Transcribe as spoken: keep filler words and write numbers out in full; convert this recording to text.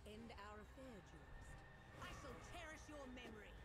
End our affair, Jules. I shall cherish your memory.